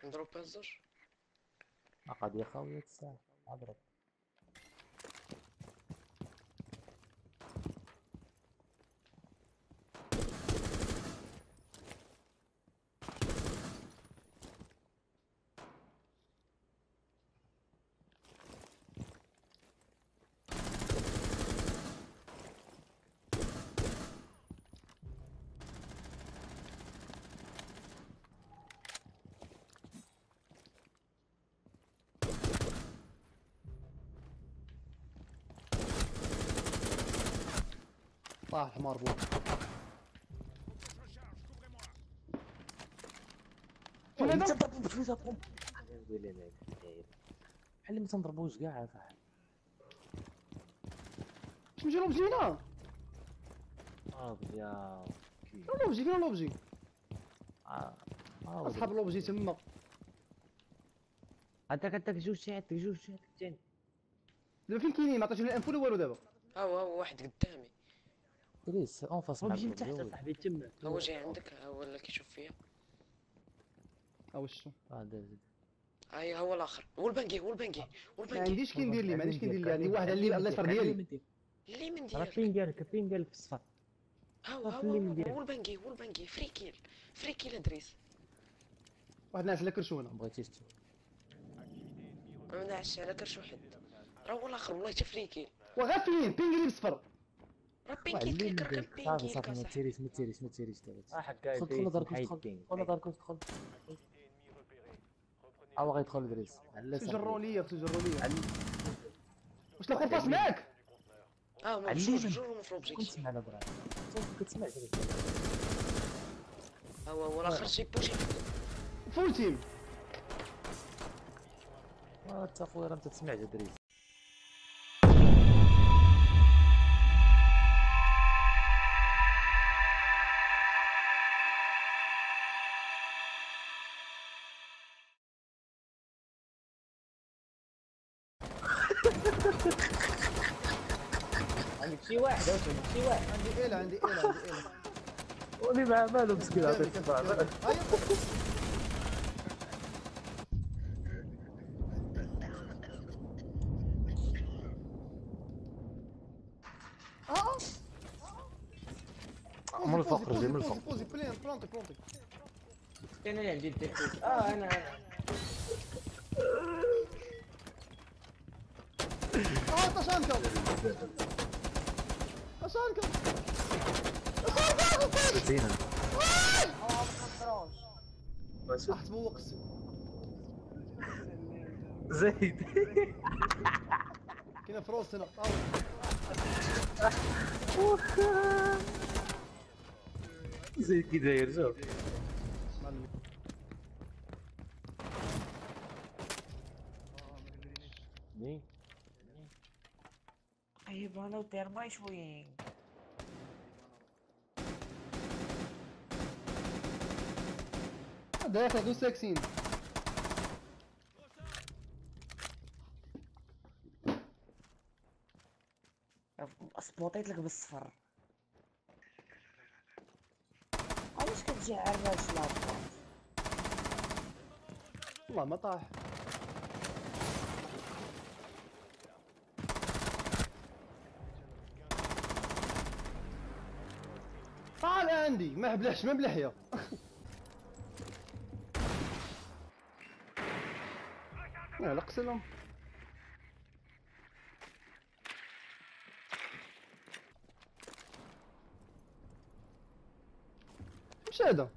نضرب الزوج. قد يا خويا الساعة اضرب. طاح الحمار فوق. فين هذا؟ بحال ما تنضربوش كاع اصاحبي. باش نمشي لوبجي هنا. يا لوبجي فين لوبجي؟ اه اصحاب لوبجي تما. عندك جوج شات الثاني. دابا فين كاينين؟ ما عطيتش الانفو ولا والو دابا. هو واحد قدامي. دريس اونفاس هو معاك بيجي لتحت بالجو. اصاحبي تما. هو جاي عندك، هو اللي كيشوف فيا. ها واش داز. هاي هو الاخر، هو البنكي ما والبنكي. عنديش كي ندير ليه، ما عنديش كي ندير ليه. عندي واحد على اليسار ديالي. اللي من راه ديالك. فين ديالك في الصفر. هو البنكي فري كيل ادريس. واحد ناعس على كرشونه. بغيتيش ما نعش على كرش واحد. راه هو الاخر والله حتى فري كيل. وغا فين بينغلي بصفر. راه بينكي كيكركر صافي بينكي ما صاحبي. تيريش دابا. حكايه دخل دارك دخل. غيدخل دريس على تجروا ليا واش لاخر باس معاك؟ جوج في لوبجيكتيف. كنت على برا كتسمع دريس. هو الاخر شي بوشي. فول تيم. انت خويا راه انت تسمع دريس. عندك شي واحد عندي إيلا. ولي مع مالو مسكين عطيك من الفوق رجلي من الفوق. بوزي بلونتي. كاين اللي عندي الديفوز. انا طشانكم. زينة راح تبوق. زيد كاين فروست هنا. زيد كي داير شوف. طيب انا ودير ماي شويين. داخل دوس ساكسين. سبوطيت لك بالصفر. علاش كتجي على الراجل؟ والله ما طاح. طال عندي ما بلحش ما بلحيه. لا قسلهم. مش هذا.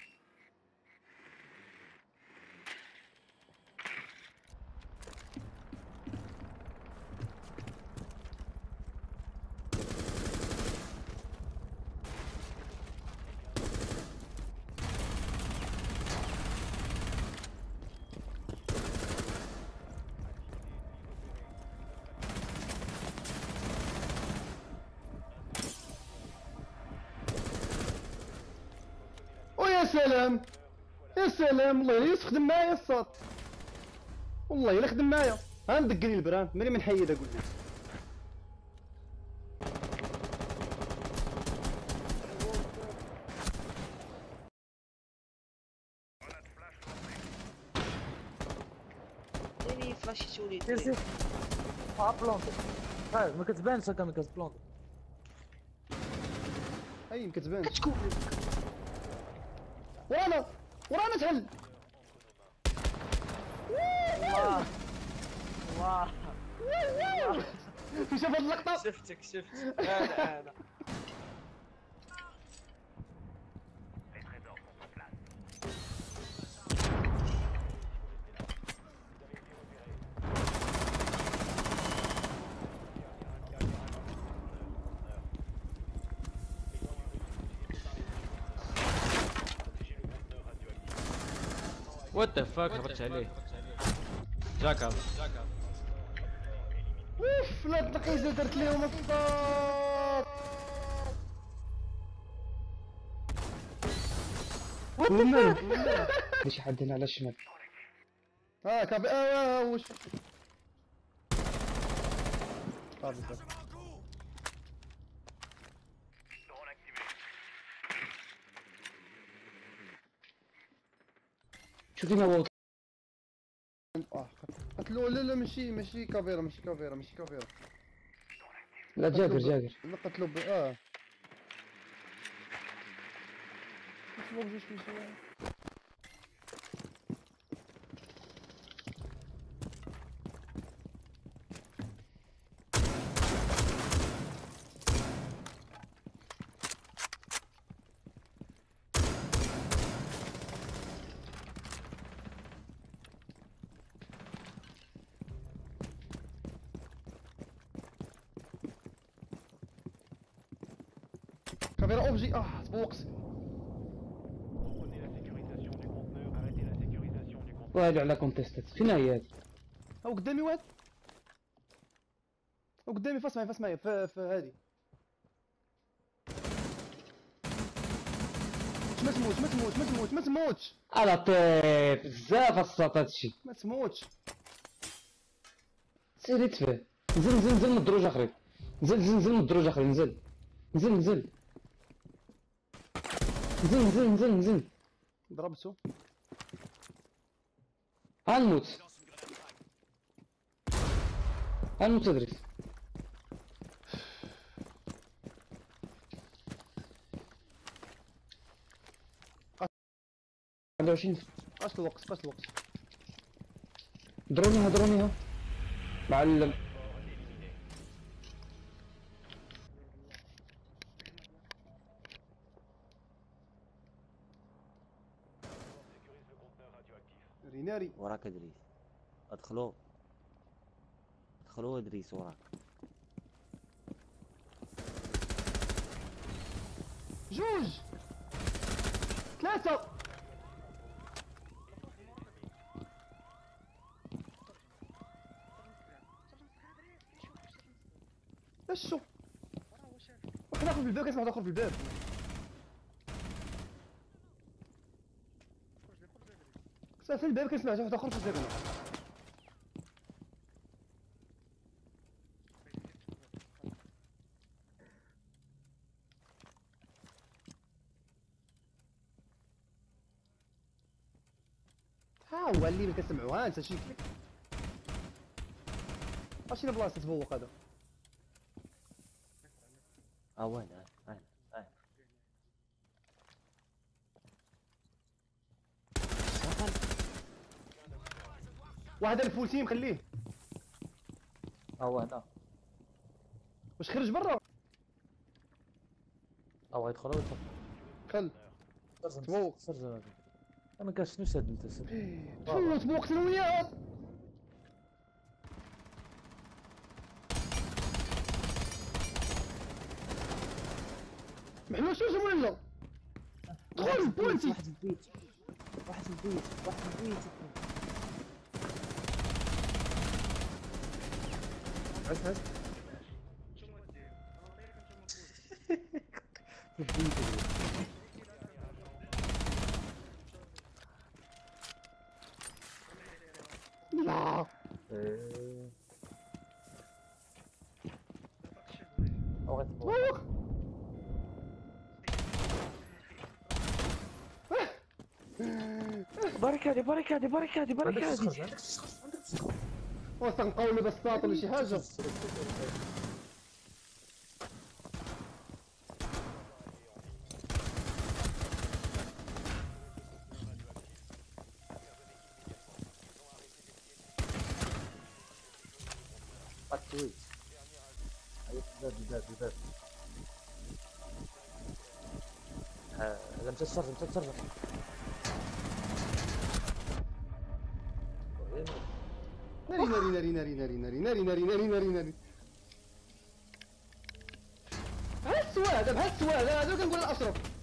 يا سلام والله الا يخدم معايا الصاط. والله الا خدم معايا. ها ندق لي البران ماني منحيد اقول لك. فلاشيتو لي سير سير بلونطي ما كتبانش هكا ملي كتبلونطي اي ما كتبانش كتكون ورانا تحل الله الله شوف هاد اللقطه شفتك هذا وات ذا فاك هبطت عليه جاكا اوف لا الدقيقه درت ليهم الصوت شي حد هنا على الشمال. كافي واش كافي شو فينا ووت قتلو لا ماشي كافيرا لا جاكر لا قتلو كافيرا اوبجي تبوقت وهذا على كونتيستات فين هي هذه؟ هو قدامي واحد هو قدامي فاس معايا في هادي ما تموتش على طيب بزاف الصوت هادشي ما تموتش سير يتفه نزل من الدروج اخرين نزل من الدروج اخرين نزل ضربته هنموت ادريس عنده 20 باش الوقت درونيها معلم ريناري وراك ادريس ادخلوا ادريس وراك جوج 3 اش شو واحد اخر في الباب كيسمع واحد اخر في الباب في الباب كنسمع واحد اخر في الباب هو اللي ما كنسمعوها انت شي اش بلاصه تفوق هذا وين واحد الفول تيم خليه هنا واش خرج برا يدخلوا خل تفوق سر ما كاش شنو ساد انت سر شنو تبوقت انا وياه محلوش ولا دخل بوينتي واحد في البيت عس لا تفوق بركادي عندك تسخر واش تنبقاو لي بساط ولا شي حاجه؟ التويت بزاف هذا مشى الشرجة ناري بحال السوا هذا هذا كنقول الاشرف